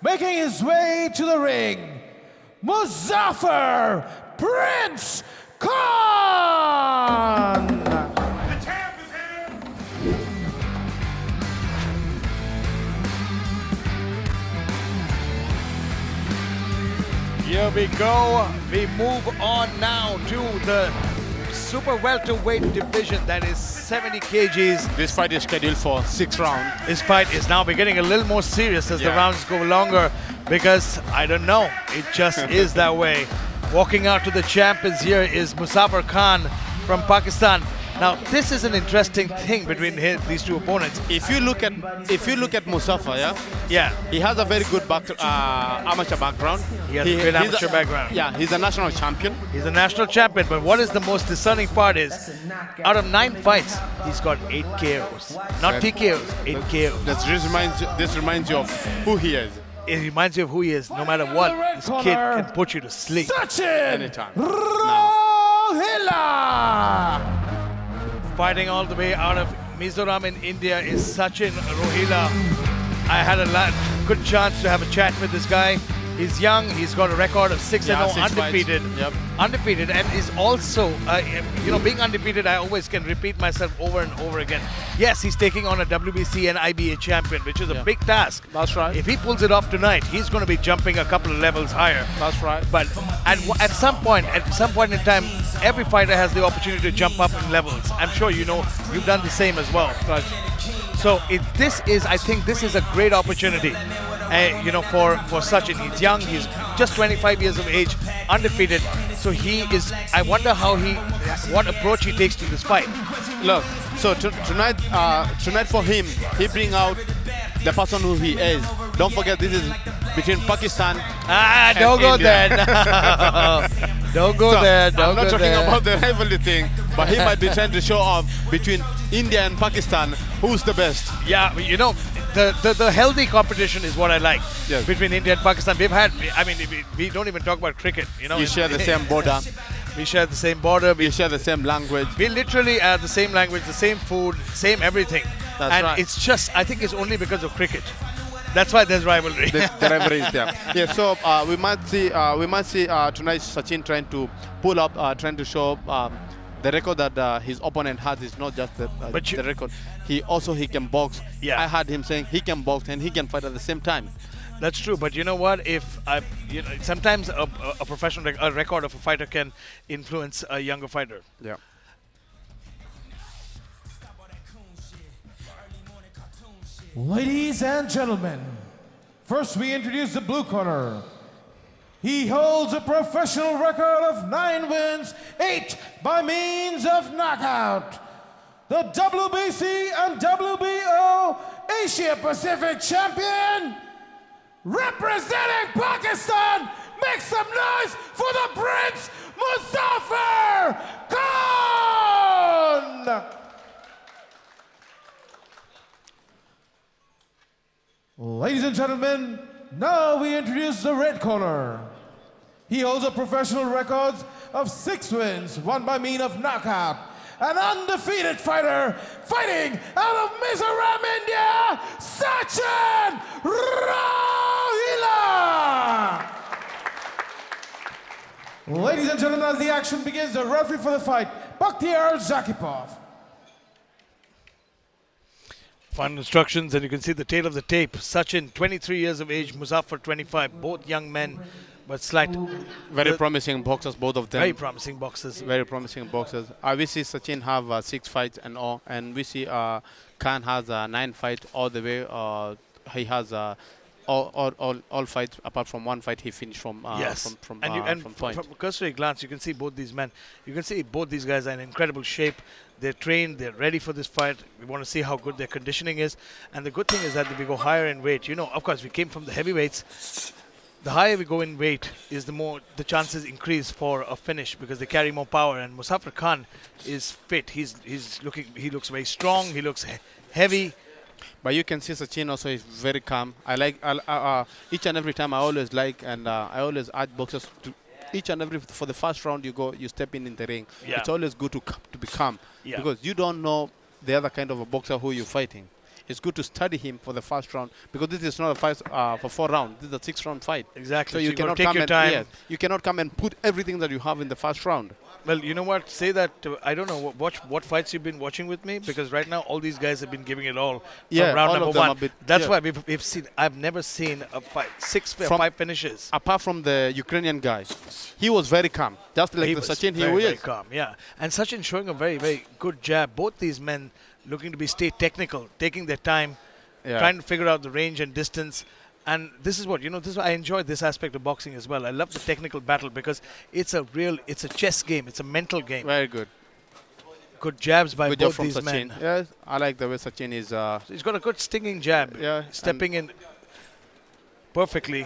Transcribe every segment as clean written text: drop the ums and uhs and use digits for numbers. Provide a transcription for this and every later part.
making his way to the ring, Muzafar Prince Khan! The champ is here! Here we go. We move on now to the super welterweight division, that is 70 kgs. This fight is scheduled for 6 rounds. This fight is now getting a little more serious as the rounds go longer, because I don't know, it just is that way. Walking out to the champions here is Muzafar Khan from Pakistan. Now this is an interesting thing between these two opponents. If you look at Muzafar, he has a very good amateur background. He has a good amateur background. Yeah, he's a national champion. He's a national champion, but what is the most discerning part is, out of 9 fights, he's got 8 KOs. Not TKOs, 8 KOs. This reminds you of who he is. It reminds you of who he is. No matter what, this kid can put you to sleep. Sachin Anytime. Rohila! Fighting all the way out of Mizoram in India is Sachin Rohila. I had a good chance to have a chat with this guy. He's young, he's got a record of 6-0, undefeated. Undefeated, and is also, you know, being undefeated, I always can repeat myself over and over again. Yes, he's taking on a WBC and IBA champion, which is a big task. That's right. If he pulls it off tonight, he's going to be jumping a couple of levels higher. That's right. But at some point in time, every fighter has the opportunity to jump up in levels. I'm sure you know, you've done the same as well. Right. So I think this is a great opportunity, you know, for Sachin. He's young, he's just 25 years of age, undefeated. So I wonder what approach he takes to this fight. Look, so tonight for him, he bring out the person who he is. Don't forget, this is between Pakistan and don't go India. there. Don't go there. Don't I'm not go talking there. about the rivalry thing, but he might be trying to show off between India and Pakistan who's the best. Yeah, you know, the healthy competition is what I like between India and Pakistan. We've had, I mean, we don't even talk about cricket. You know, You share the same border. We share the same border. We share the same language. We literally have the same language, the same food, same everything. That's right. It's just, I think it's only because of cricket. That's why there's rivalry. The rivalry is there. Yeah, so we might see tonight Sachin trying to pull up, trying to show the record that his opponent has is not just the record. He can box. Yeah. I heard him saying he can box and he can fight at the same time. That's true, but you know what? Sometimes a professional record of a fighter can influence a younger fighter. Yeah. Ladies and gentlemen, first we introduce the blue corner. He holds a professional record of 9 wins, 8 by means of knockout. The WBC and WBO Asia Pacific champion, representing Pakistan, make some noise for the Prince Muzafar Khan! Ladies and gentlemen, now we introduce the red corner. He holds a professional record of 6 wins, 1 by means of knockout. An undefeated fighter fighting out of Mizoram, India, Sachin Rohila! Ladies and gentlemen, as the action begins, the referee for the fight, Bakhtiar Zakipov. Final instructions, and you can see the tail of the tape. Sachin, 23 years of age, Muzafar, 25. Both young men, but slight. Very promising boxers, both of them. Very promising boxers. Very promising boxers. We see Sachin have 6 fights and all, and we see Khan has 9 fights all the way. He has all fights apart from 1 fight he finished from from point. From a cursory glance, you can see both these men. You can see both these guys are in incredible shape. They're trained, they're ready for this fight. We want to see how good their conditioning is. And the good thing is that if we go higher in weight, you know, of course, we came from the heavyweights. The higher we go in weight is the more the chances increase for a finish because they carry more power. And Muzafar Khan is fit. He looks very strong. He looks heavy. But you can see Sachin also is very calm. I like each and every time I always urge boxers to each and every for the first round you step in the ring. It's always good to be calm because you don't know the other kind of a boxer who you're fighting. it's good to study him for the first round, because this is not a fight for 4 rounds. This is a 6-round fight. Exactly. So you cannot take come your and time. yes, you cannot come and put everything that you have in the first round. Well, you know what? Say that. I don't know what fights you've been watching with me, because right now all these guys have been giving it all from round all number of them 1. That's why we've seen. I've never seen a fight 5 finishes. Apart from the Ukrainian guy, he was very calm, just like the Sachin very, he very is. calm. Yeah, and Sachin showing a very, very good jab. Both these men looking to stay technical, taking their time, trying to figure out the range and distance. And this is what, this is why I enjoy this aspect of boxing as well. I love the technical battle, because it's a chess game. It's a mental game. Very good. Good jabs by both these Sachin. men. Yes, I like the way Sachin is. He's got a good stinging jab. Yeah, stepping in perfectly.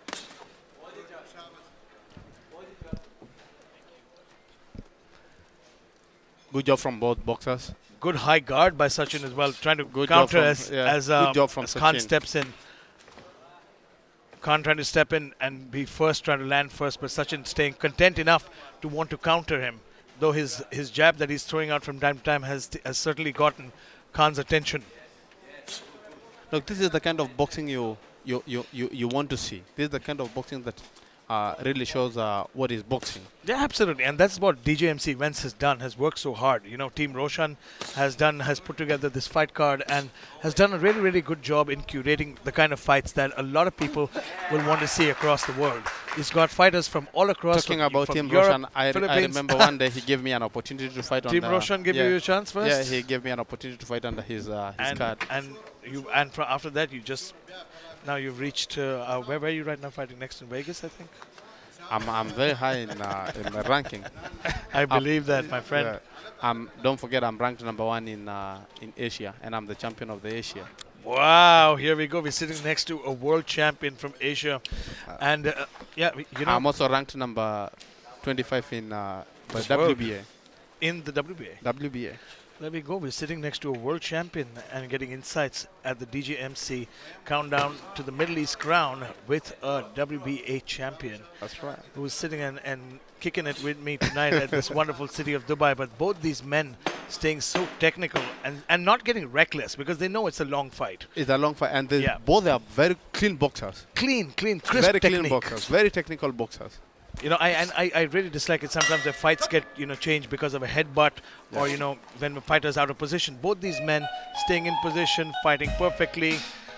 Good job from both boxers. Good high guard by Sachin as well, trying to Good counter job from as Khan Sachin. steps in. Khan trying to step in and be first, trying to land first, but Sachin staying content enough to want to counter him. Though his jab that he's throwing out from time to time has certainly gotten Khan's attention. Look, this is the kind of boxing you want to see. This is the kind of boxing that really shows what is boxing. Yeah, absolutely, and that's what DJMC events has done. Has worked so hard. Team Roshan has put together this fight card and has done a really, really good job in curating the kind of fights that a lot of people will want to see across the world. He's got fighters from all across. Talking about from Team Europe, Roshan, I remember one day he gave me an opportunity to fight on Team Roshan gave you a chance first. Yeah, he gave me an opportunity to fight under his card. After that you just. Now you've reached, where are you right now fighting next in Vegas, I think? I'm very high in the ranking. I believe that, my friend. Yeah. Don't forget, I'm ranked #1 in Asia, and I'm the champion of the Asia. Wow, here we go. We're sitting next to a world champion from Asia. And, I'm also ranked number 25 in the WBA. In the WBA? WBA. There we go. We're sitting next to a world champion and getting insights at the DJMC countdown to the Middle East crown with a WBA champion. That's right. Who's sitting and kicking it with me tonight at this wonderful city of Dubai. But both these men staying so technical and not getting reckless, because they know it's a long fight. It's a long fight, and both are very clean boxers. Crisp very technique. Clean boxers, very technical boxers. I really dislike it sometimes if fights get, changed because of a headbutt or, when the fighter's out of position. Both these men staying in position, fighting perfectly.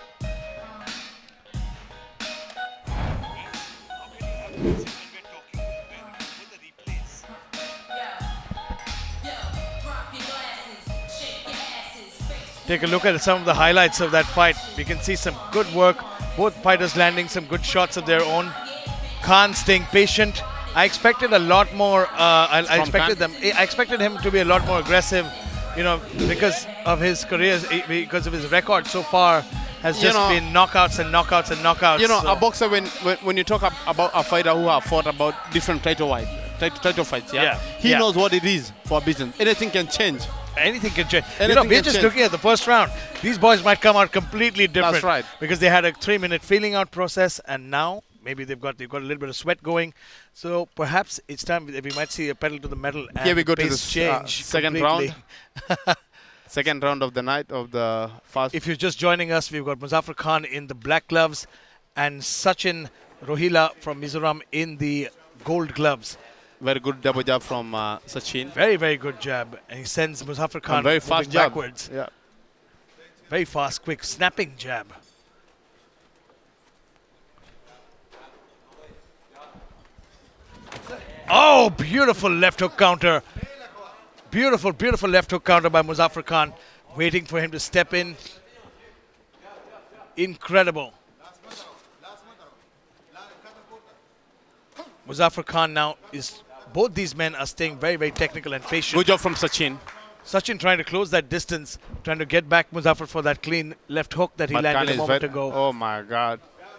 Take a look at some of the highlights of that fight. We can see some good work. Both fighters landing some good shots of their own. Khan staying patient. I expected a lot more. I expected him to be a lot more aggressive, because of his career, because of his record so far has just been knockouts and knockouts and knockouts. A boxer, when you talk about a fighter who have fought about different title fights, he knows what it is for business. Anything can change. Anything can change. We're just looking at the first round. These boys might come out completely different. That's right. Because they had a 3-minute feeling out process, and now maybe they've got a little bit of sweat going. So perhaps it's time we might see a pedal to the metal. And here we go to the second round. Second round of the night of the first. If you're just joining us, we've got Muzafar Khan in the black gloves and Sachin Rohila from Mizoram in the gold gloves. Very good double jab from Sachin. Very, very good jab. And he sends Muzafar Khan very fast jab. backwards. Yeah. Very fast, quick, snapping jab. Oh, beautiful left hook counter. Beautiful, beautiful left hook counter by Muzafar Khan. Waiting for him to step in. Incredible. Muzafar Khan now is... Both these men are staying very, very technical and patient. Good job from Sachin. Sachin trying to close that distance, trying to get back Muzafar for that clean left hook that he landed a moment ago. Oh, my God.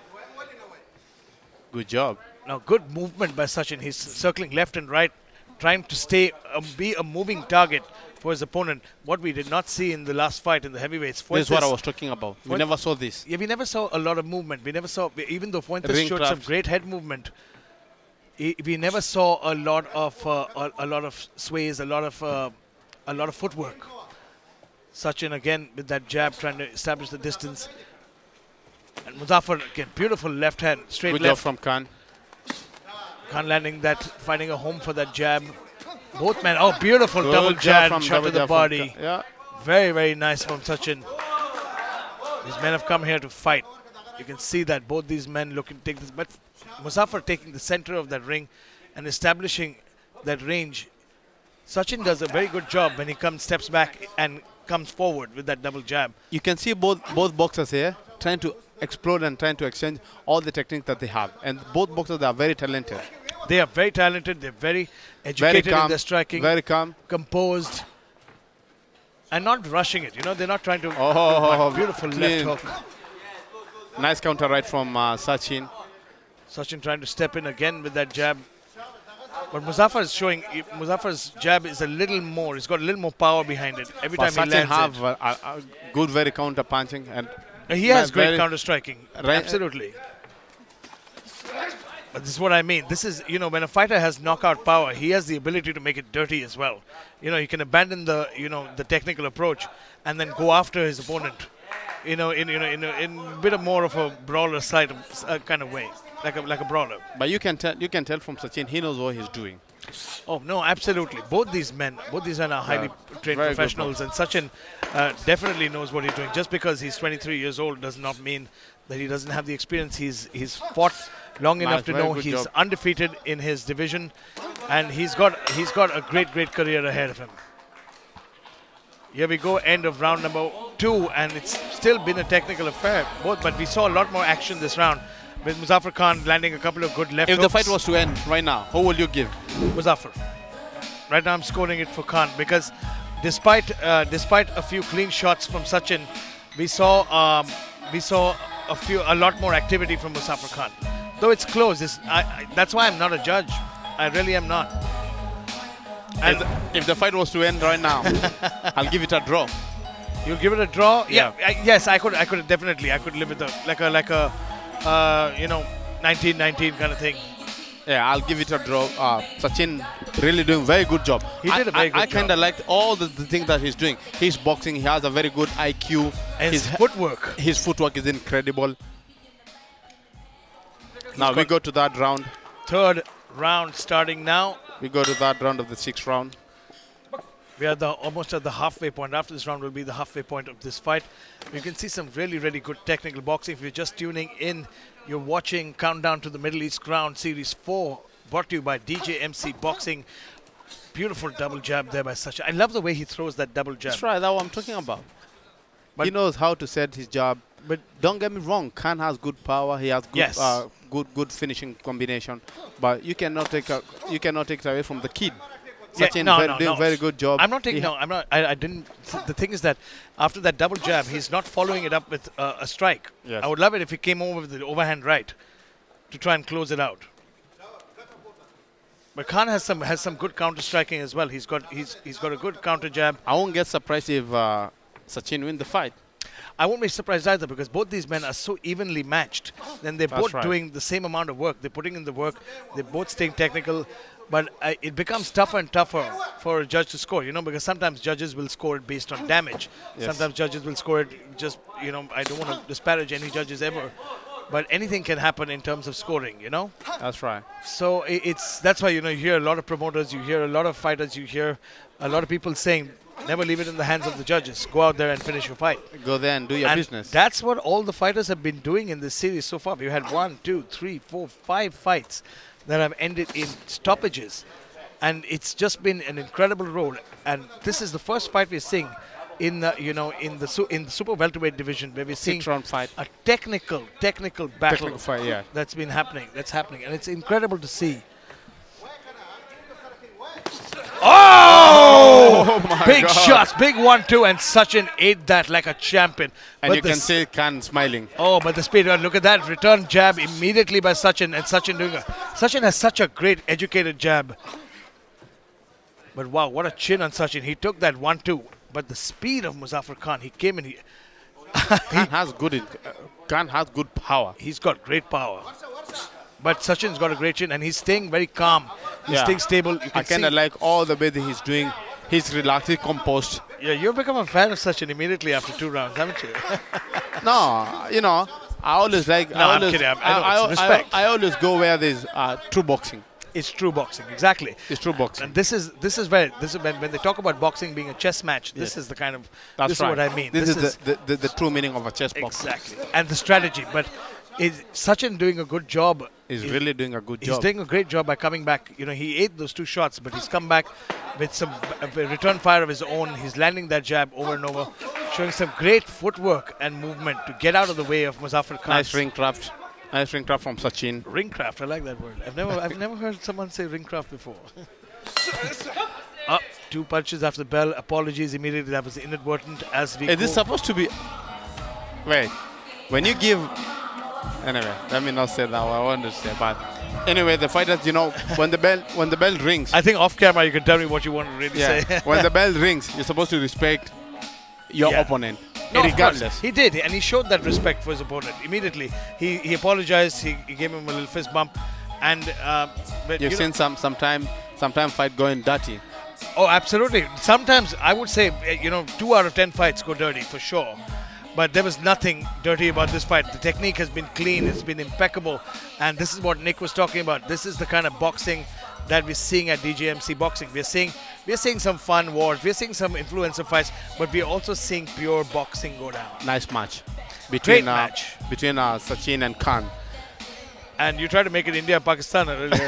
Good job. Now, good movement by Sachin. He's circling left and right, trying to be a moving target for his opponent. What we did not see in the last fight in the heavyweights. This is what I was talking about. We never saw this. Yeah, we never saw a lot of movement. We never saw, even though Fuentes showed some great head movement, we never saw a lot of sways, a lot of footwork. Sachin again with that jab trying to establish the distance. And Muzafar again, beautiful left hand, straight Good left. job from Khan. Khan landing that, finding a home for that jab. Both men, oh, beautiful Good double job jab, from shot to the double jab from body. Khan. Yeah. Very, very nice from Sachin. These men have come here to fight. You can see that both these men looking to take this, but Muzafar taking the center of that ring and establishing that range. Sachin does a very good job when he steps back and comes forward with that double jab. You can see both boxers here trying to explode and trying to exchange all the techniques that they have. And both boxers are very talented. They are very talented. They're very educated Very calm, in their striking. very calm. Composed. And not rushing it. You know, they're not trying to... Oh, beautiful clean. left hook. Nice counter right from Sachin. Sachin trying to step in again with that jab. But Muzaffar is showing, Muzaffar's jab is a little more, he's got a little more power behind it. Every time he Sachin lands have a good, very counter punching. And he has great very- counter striking. Absolutely. But this is what I mean. This is, you know, when a fighter has knockout power, he has the ability to make it dirty as well. You know, he can abandon the, you know, the technical approach and then go after his opponent. In a bit of more of a brawler side kind of way, like a brawler. But you can tell from Sachin, he knows what he's doing. Oh no, absolutely. Both these men are highly trained very good professionals, and Sachin definitely knows what he's doing. Just because he's 23 years old does not mean that he doesn't have the experience. He's fought long enough to very know good he's job. undefeated in his division, and he's got a great career ahead of him. Here we go, end of round number 2, and it's still been a technical affair, but we saw a lot more action this round with Muzafar Khan landing a couple of good left If hooks. the fight was to end right now, who would you give? Muzaffar. Right now I'm scoring it for Khan because despite a few clean shots from Sachin, we saw a lot more activity from Muzaffar Khan. Though it's close, that's why I'm not a judge. I really am not. And If the fight was to end right now, I'll give it a draw. you'll give it a draw? Yeah. Yes, I could definitely. I could live with like a 19-19 kind of thing. Yeah, I'll give it a draw. Sachin really doing very good job. He did a very good I kind job. of liked all the things that he's doing. He's boxing. He has a very good IQ. And his footwork. His footwork is incredible. Now we go to that round. Third round starting now. We go to that round of the 6th round. We are almost at the halfway point. After this round will be the halfway point of this fight. You can see some really good technical boxing. If you're just tuning in, you're watching Countdown to the Middle East Round Series 4, brought to you by DJMC Boxing. Beautiful double jab there by Sachin. I love the way he throws that double jab. That's right, that's what I'm talking about. But he knows how to set his jab. But Don't get me wrong, Khan has good power. He has good, Yes. good finishing combination. But you cannot take it away from the kid. Yeah, Sachin doing very good job. I'm not taking. No, I'm not. I didn't. The thing is that after that double jab, he's not following it up with a strike. Yes. I would love it if he came over with the overhand right to try and close it out. But Khan has some good counter striking as well. He's got a good counter jab. I won't get surprised if Sachin win the fight. I won't be surprised either because both these men are so evenly matched. Then they're both right. doing the same amount of work. They're putting in the work. They're both staying technical. But it becomes tougher and tougher for a judge to score, you know, because sometimes judges will score it based on damage. Yes. Sometimes judges will score it just, you know, I don't want to disparage any judges ever. But anything can happen in terms of scoring, you know. That's right. So that's why, you know, you hear a lot of promoters, you hear a lot of fighters, you hear a lot of people saying, never leave it in the hands of the judges. Go out there and finish your fight. Go there and do your And business. that's what all the fighters have been doing in this series so far. We've had 1, 2, 3, 4, 5 fights that have ended in stoppages. And it's just been an incredible road. And this is the first fight we're seeing in the, you know, in the super welterweight division where we're seeing 6-round fight. a technical battle Technical fight, yeah. that's happening, and it's incredible to see. Oh, my big God. shots, big 1-2, and Sachin ate that like a champion. And But you can see Khan smiling. Oh, but the speed, look at that return jab immediately by Sachin, and Sachin has such a great educated jab. But wow, what a chin on Sachin. He took that 1-2, but the speed of Muzafar Khan, he came in, Khan has good power. he's got great power. But Sachin's got a great chin, and he's staying very calm. He's staying stable. You can I kind see. of like all the way that he's doing He's relaxed, he's composed. Yeah, you've become a fan of Sachin immediately after 2 rounds, haven't you? No, you know, I always like. No, I'm kidding. I know, it's respect. I always go where there's true boxing. It's true boxing, exactly. It's true boxing. And this is when they talk about boxing being a chess match. This is the kind of this is what I mean. This is the true meaning of a chess boxing. Exactly, and the strategy. But is Sachin doing a good job? He's really doing a good job. He's doing a great job by coming back. You know, he ate those 2 shots, but he's come back with some return fire of his own. He's landing that jab over and over, showing some great footwork and movement to get out of the way of Muzafar Khan. Nice ring craft. Nice ring craft from Sachin. Ring craft, I like that word. I've never heard someone say ring craft before. Up 2 punches after the bell. Apologies immediately. That was inadvertent. As we Is this supposed to be? Wait, when you give. Anyway, let me not say that. I want to say, but anyway, the fighters, you know, when the bell rings. I think off camera you can tell me what you want to really say. When the bell rings, you're supposed to respect your opponent. No, regardless. He did, and he showed that respect for his opponent immediately. He apologized. He gave him a little fist bump, and but you've seen sometime fight going dirty. Oh, absolutely. Sometimes I would say 2 out of 10 fights go dirty for sure. But there was nothing dirty about this fight. The technique has been clean. It's been impeccable, and this is what Nick was talking about. This is the kind of boxing that we're seeing at DJMC boxing. We're seeing some fun wars. We're seeing some influencer fights, but we're also seeing pure boxing go down. Nice match between Sachin and Khan. And you try to make it India-Pakistan.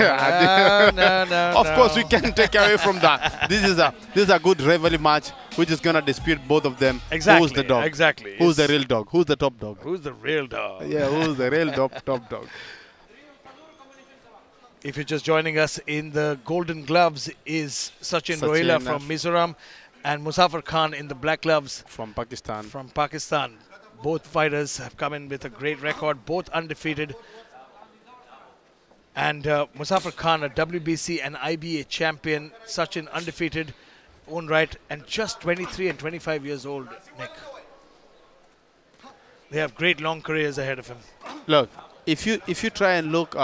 Of course, we can't take away from that. This is a good rivalry match, which is gonna dispute both of them. Exactly. Who's the dog? Exactly. Who's the real dog? Who's the top dog? Who's the real dog? Yeah, who's the real top dog? If you're just joining us, in the golden gloves is Sachin Rohila from Mizoram, and Muzafar Khan in the black gloves from Pakistan. Both fighters have come in with a great record, both undefeated. And Muzafar Khan, a WBC and IBA champion, Sachin undefeated, own right, and just 23 and 25 years old, Nick. They have great long careers ahead of him. Look, if you try and look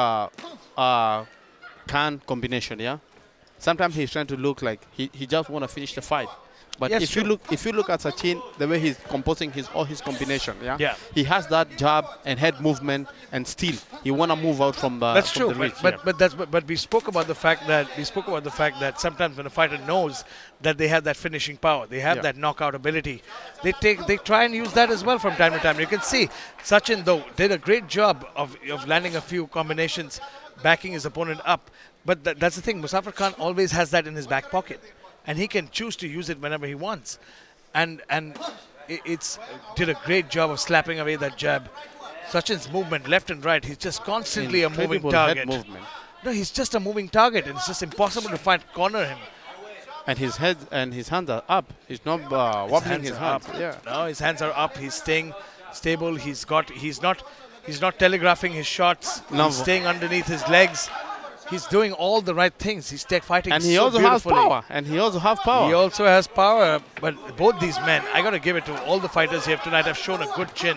Khan combination, yeah, sometimes he's trying to look like he just want to finish the fight. But yes, if you look at Sachin, the way he's composing all his combination, yeah, he has that jab and head movement, and still he want to move out from the. That's true, the reach, but we spoke about the fact that sometimes when a fighter knows that they have that finishing power, they have that knockout ability, they try and use that as well from time to time. You can see Sachin though did a great job of landing a few combinations, backing his opponent up. But that's the thing, Muzafar Khan always has that in his back pocket, and he can choose to use it whenever he wants. And it's did a great job of slapping away that jab. Sachin's movement left and right, he's just constantly a moving target. No, he's just a moving target, and it's just impossible to corner him. And his head and his hands are up. He's not wobbling his hands. Yeah. No, his hands are up. He's staying stable. He's not telegraphing his shots. No. He's staying underneath his legs. He's doing all the right things. He's fighting and he so also beautifully. has power. And he also has power. But both these men, I got to give it to all the fighters here tonight, have shown a good chin.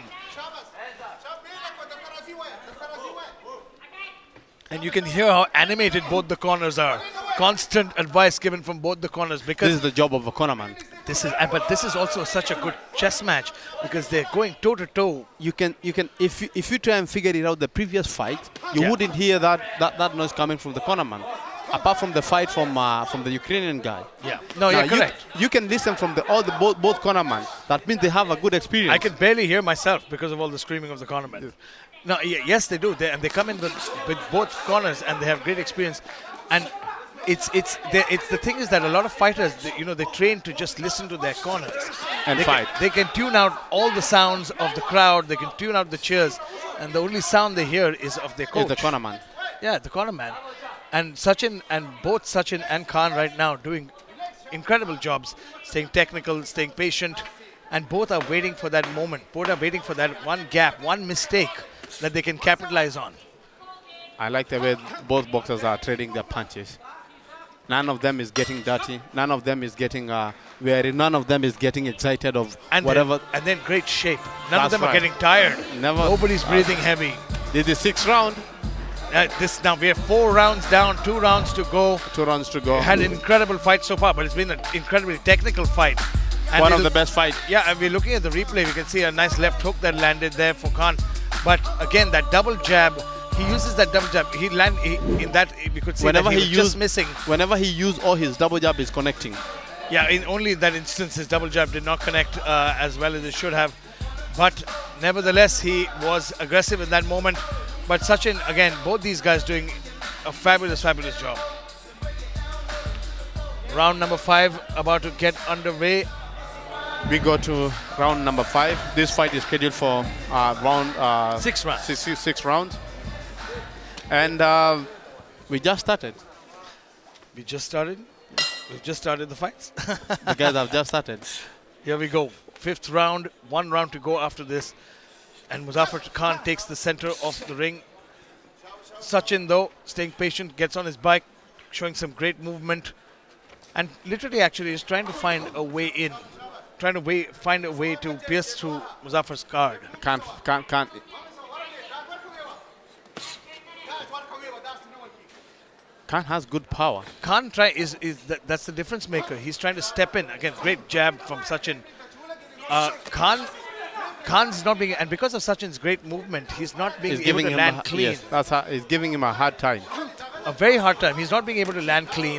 And you can hear how animated both the corners are. Constant advice given from both the corners, because this is the job of a cornerman. But this is also such a good chess match because they're going toe to toe. You can if you try and figure it out, the previous fight, you wouldn't hear that noise coming from the cornerman, apart from the fight from the Ukrainian guy. Yeah. No, you're correct. You can listen from both cornermen. That means they have a good experience. I can barely hear myself because of all the screaming of the cornermen. Yes. No, yes, they do. They come in with both corners, and they have great experience. And it's the thing is that a lot of fighters, they train to just listen to their corners and fight. They can tune out all the sounds of the crowd. They can tune out the cheers, and the only sound they hear is of their coach. Is the cornerman. Yeah, the cornerman. And both Sachin and Khan right now doing incredible jobs, staying technical, staying patient, and both are waiting for that moment. Both are waiting for that one gap, one mistake that they can capitalize on. I like the way both boxers are trading their punches. None of them is getting dirty. None of them is getting weary. None of them is getting excited of whatever. And then great shape. None of them are getting tired. Nobody's breathing heavy. This is the 6th round. Now we have 4 rounds down, 2 rounds to go. 2 rounds to go. Had an incredible fight so far, but it's been an incredibly technical fight. And One of the best fights. Yeah, and we're looking at the replay. We can see a nice left hook that landed there for Khan. But again, that double jab, he uses that double jab. We could see Whenever that he was just missing. Whenever he used all his double jab, is connecting. Yeah, in only that instance, his double jab did not connect as well as it should have. But nevertheless, he was aggressive in that moment. But Sachin, again, both these guys doing a fabulous, fabulous job. Round number 5 about to get underway. We go to round number 5. This fight is scheduled for round 6 rounds. Six rounds. And we just started. We just started. We've just started the fights. The guys have just started. Here we go. 5th round. 1 round to go after this. And Muzafar Khan takes the center of the ring. Sachin, though, staying patient, gets on his bike, showing some great movement. And literally, actually, is trying to find a way in. Trying to find a way to pierce through Muzaffar's guard. Can't. Khan has good power. Khan that's the difference maker. He's trying to step in. Again, great jab from Sachin. Khan's not being, and because of Sachin's great movement, he's not being able to land clean. Yes, that's how he's giving him a hard time. A very hard time. He's not being able to land clean.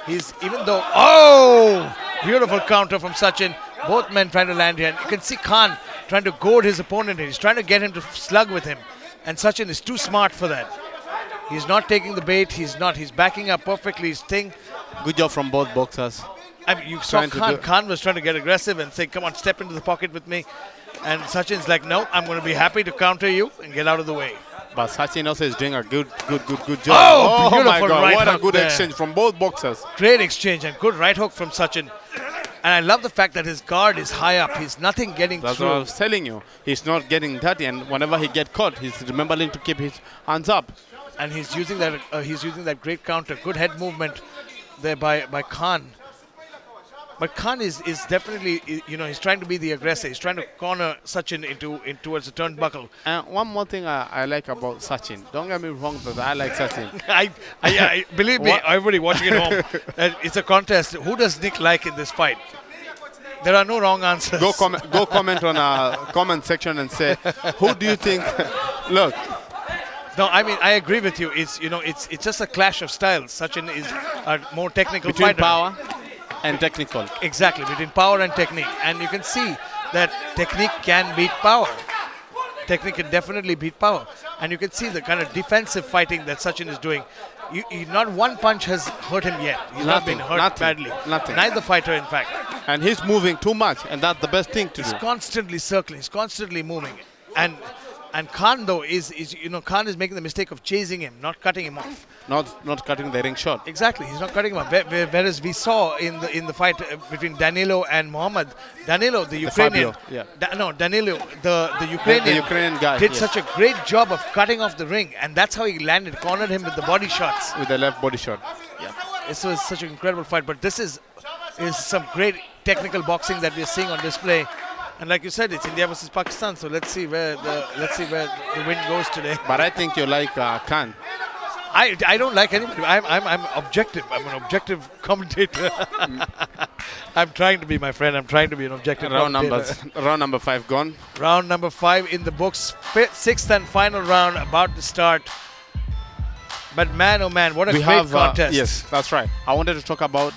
Oh! Beautiful counter from Sachin. Both men trying to land here. And you can see Khan trying to goad his opponent. He's trying to get him to slug with him. And Sachin is too smart for that. He's not taking the bait. He's backing up perfectly. He's staying. Good job from both boxers. I mean, you saw Khan. Khan was trying to get aggressive and say, come on, step into the pocket with me. And Sachin's like, no, I'm going to be happy to counter you and get out of the way. But Sachin also is doing a good job. Oh, beautiful my God, right what a hook good there. exchange from both boxers. Great exchange and good right hook from Sachin. And I love the fact that his guard is high up. He's nothing getting That's through. what I was telling you. He's not getting dirty, and whenever he gets caught, he's remembering to keep his hands up. And he's using that great counter. Good head movement there by Khan. But Khan is definitely, he's trying to be the aggressor. He's trying to corner Sachin towards the turnbuckle. And one more thing I like about Sachin. Don't get me wrong, but I like Sachin. I believe me, everybody watching at home, it's a contest. Who does Nick like in this fight? There are no wrong answers. Go comment on our comment section and say, who do you think? Look. No, I mean, I agree with you. It's just a clash of styles. Sachin is a more technical Between fighter. power and technical. Exactly, between power and technique. And you can see that technique can beat power. Technique can definitely beat power. And you can see the kind of defensive fighting that Sachin is doing. Not one punch has hurt him yet. He's not been hurt badly. Nothing. Neither fighter, in fact. And he's moving too much, and that's the best thing to do. He's constantly circling. He's constantly moving. And Khan, though, Khan is making the mistake of chasing him, not cutting him off. Not cutting the ring shot. Exactly, he's not cutting him off. Whereas we saw in the fight between Danilo and Muhammad, Danilo, the Ukrainian, Danilo, the Ukrainian guy, did such a great job of cutting off the ring, and that's how he landed, cornered him with the body shots. With the left body shot. Yeah, this was such an incredible fight. But this is some great technical boxing that we're seeing on display. And like you said, it's India versus Pakistan, so let's see where the wind goes today. But I think you like Khan. I don't like anybody. I'm objective. I'm an objective commentator. I'm trying to be, my friend. I'm trying to be an objective commentator. Round number 5 gone. Round number 5 in the books. 6th and final round about to start. But man, oh man, what a great contest. Yes, that's right. I wanted to talk about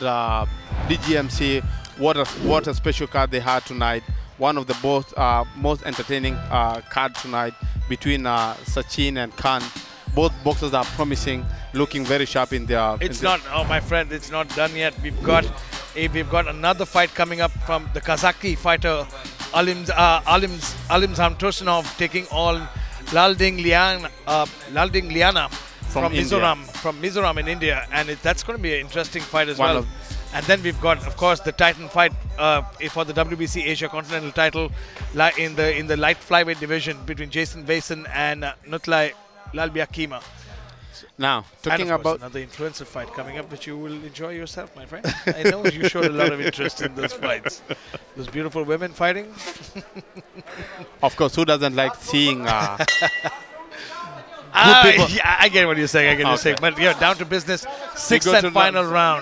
DJMC. What a special card they had tonight. One of the most entertaining card tonight between Sachin and Khan. Both boxers are promising, looking very sharp in their. Oh my friend, it's not done yet. We've got another fight coming up from the Kazakh fighter Alim Hamtursunov taking on Lalding Liana from Mizoram in India, and that's going to be an interesting fight as well. And then we've got, of course, the Titan fight for the WBC Asia Continental title in the light flyweight division between Jayson Vayson and Nutlai Kima Lalbiakkima. Now, talking about another influencer fight coming up, which you will enjoy yourself, my friend. I know you showed a lot of interest in those fights. Those beautiful women fighting. Of course, who doesn't like seeing Yeah, I get what you're saying. I get what you're saying. But yeah, down to business. Sixth and final round.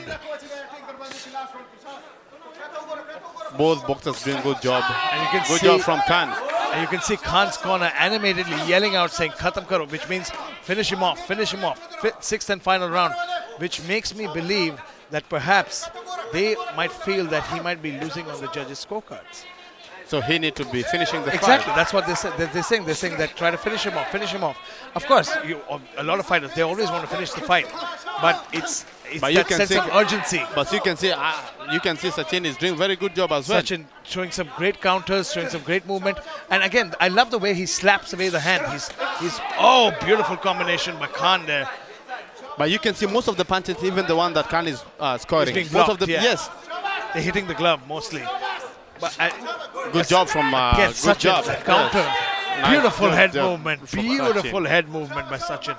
Both boxers doing good job. And you can good see, job from Khan. And you can see Khan's corner animatedly yelling out, saying "Khatam karo," which means finish him off, finish him off. Sixth and final round, which makes me believe that perhaps they might feel that he might be losing on the judges' scorecards. So he need to be finishing the Exactly, fight. that's what they're saying. They're saying that try to finish him off, finish him off. Of course, a lot of fighters, they always want to finish the fight, but it's but that sense of urgency. But you can see Sachin is doing very good job as well. Sachin showing some great counters, showing some great movement, and again, I love the way he slaps away the hand. He's oh, beautiful combination by Khan there. But you can see most of the punches, even the one that Khan is scoring. Being Most blocked, of the yes, they're hitting the glove mostly. But good job from good Sachin, job. that counter. Yes. Beautiful Nice head job movement. from Beautiful Sachin. head movement by Sachin.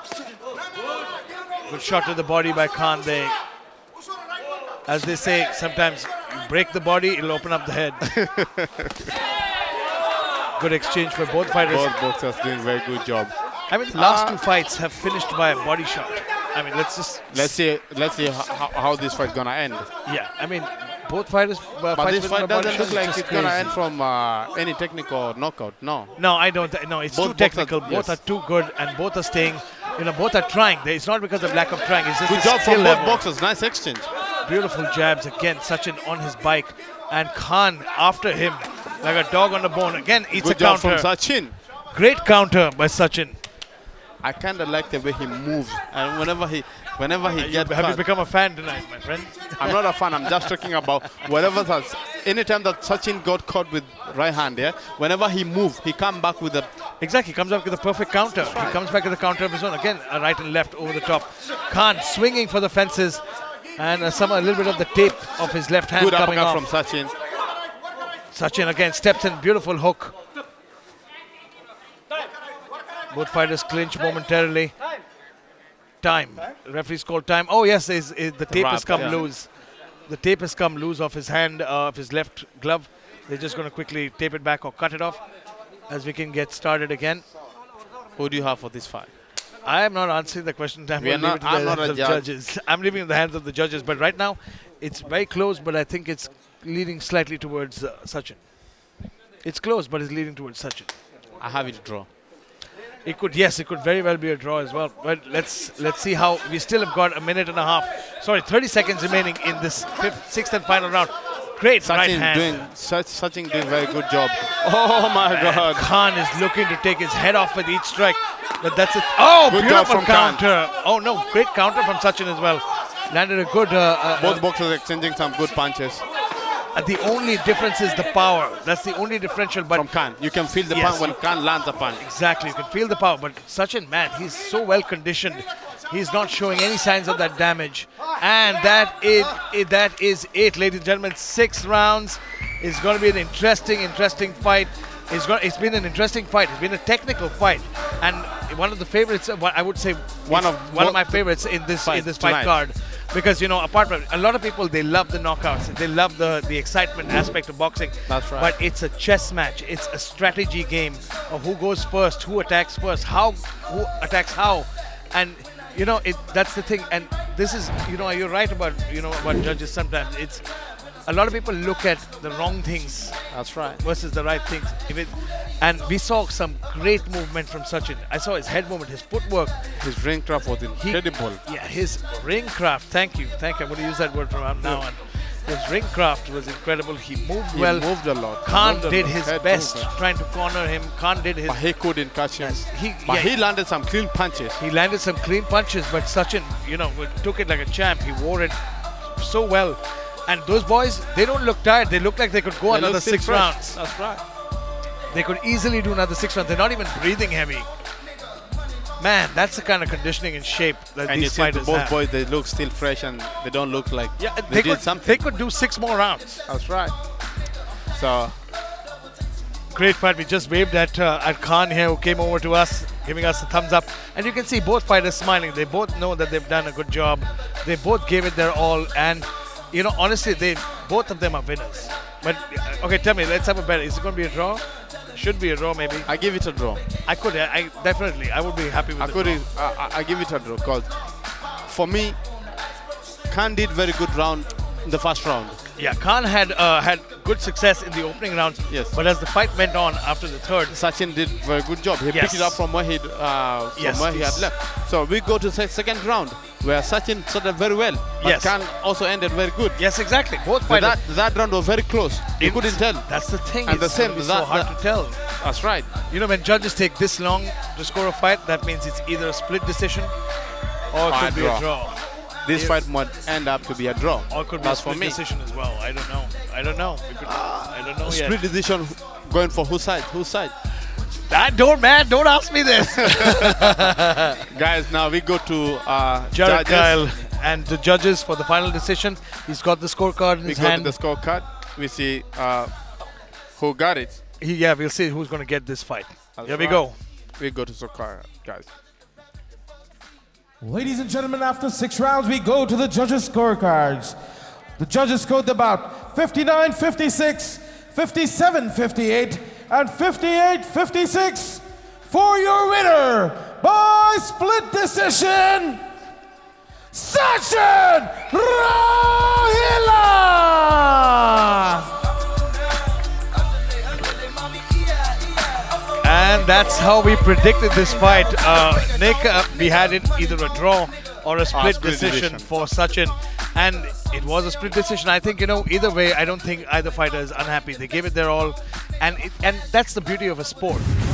Good shot to the body by Khan there. As they say, sometimes you break the body, it'll open up the head. Good exchange for both fighters. Both boxers doing very good job. I mean, the last two fights have finished by a body shot. I mean, let's see how this fight gonna end. Yeah, I mean, both fighters. But this fight doesn't look like it's gonna end from any technical knockout. No. No, I don't. No, it's Both too technical. boxers, Both are too good, and both are staying. You know, both are trying. It's not because of lack of trying. It's just Good the job skill from both level. boxers. Nice exchange. Beautiful jabs again. Sachin on his bike, and Khan after him like a dog on the bone. Again, it's Good a job counter. from Sachin. Great counter by Sachin. I kind of like the way he moves, and whenever he gets Have you caught, become a fan tonight, my friend? I'm not a fan. I'm just talking about whatever that's. Anytime that Sachin got caught with right hand, yeah, whenever he moves, he come back with a. Exactly, he comes back with a perfect counter. He comes back with a counter of his own. Again, a right and left over the top. Khan swinging for the fences, and a little bit of the tape of his left hand Good coming uppercut off. from Sachin. Sachin again steps in, beautiful hook. Both fighters clinch momentarily. Time. The referee's called time. Oh yes, the tape has come loose. The tape has come loose off his hand, of his left glove. They're just going to quickly tape it back or cut it off as we can get started again. Who do you have for this fight? I am not answering the question. I'm leaving it to the hands of judges. I'm leaving it in the hands of the judges. But right now, it's very close, but I think it's leading slightly towards Sachin. It's close, but it's leading towards Sachin. I have it draw. It could, yes, it could very well be a draw as well. But let's see how we still have got a minute and a half. Sorry, 30 seconds remaining in this sixth and final round. Great right hand. Sachin doing very good job. Oh my God! Khan is looking to take his head off with each strike, but that's it. Oh, good beautiful job from counter! Khan. Oh no, great counter from Sachin as well. Landed a good. Both boxers exchanging some good punches. The only difference is the power. That's the only differential. But from Khan, you can feel the punch when Khan lands a punch. Exactly, you can feel the power. But Sachin, man, he's so well conditioned. He's not showing any signs of that damage. And that is it, ladies and gentlemen. 6 rounds. It's going to be an interesting fight. It's been an interesting fight. It's been a technical fight, and one of the favorites. I would say one of my favorites in this fight card. Because, you know, apart from a lot of people, they love the knockouts. They love the excitement aspect of boxing. That's right. But it's a chess match. It's a strategy game of who goes first, who attacks first, who attacks how. And, you know, that's the thing. And this is, you know, you're right about judges sometimes. It's a lot of people look at the wrong things. That's right. Versus the right things. And we saw some great movement from Sachin. I saw his head movement, his footwork. His ring craft was incredible. His ring craft. Thank you. I'm going to use that word from now on. His ring craft was incredible. He moved well. He moved a lot. Khan did his best trying to corner him. Khan did his... But he couldn't catch him. Yes. He landed some clean punches. He landed some clean punches, but Sachin, you know, took it like a champ. He wore it so well. And those boys, they don't look tired. They look like they could go another 6 rounds. That's right. They could easily do another 6 rounds. They're not even breathing heavy. Man, that's the kind of conditioning and shape that these fighters have. Both boys, they look still fresh and they don't look like they did something. They could do 6 more rounds. That's right. So, great fight. We just waved at Khan here, who came over to us, giving us a thumbs up. And you can see both fighters smiling. They both know that they've done a good job. They both gave it their all. And, you know, honestly, both of them are winners. But, okay, tell me, let's have a bet. Is it going to be a draw? Should be a draw, maybe. I give it a draw. I could. I definitely. I would be happy with it. I give it a draw because for me, Khan did very good round in the first round. Yeah, Khan had good success in the opening rounds. Yes. But as the fight went on after the third, Sachin did very good job. He picked it up from where he had left. So we go to the second round where Sachin started very well, but Khan also ended very good. Yes, exactly. Both fighters. That round was very close. You couldn't tell. That's the thing. And it's so hard to tell. That's right. You know, when judges take this long to score a fight, that means it's either a split decision or it could be a draw. This fight might end up to be a draw. Or it could be a split decision as well. I don't know. I don't know yet. Split decision going for whose side? Whose side? Don't ask me this. Guys, now we go to Jared judges. Kyle and the judges for the final decision. He's got the scorecard in his hand. We go to the scorecard. We see who got it. We'll see who's going to get this fight. Here we go. We go to scorecard, guys. Ladies and gentlemen, after 6 rounds, we go to the judges' scorecards. The judges scored about 59-56, 57-58, and 58-56 for your winner by split decision, Sachin Rohila! And that's how we predicted this fight. Nick, we had it either a draw or a split decision for Sachin. And it was a split decision. I think, either way, I don't think either fighter is unhappy. They gave it their all. And that's the beauty of a sport.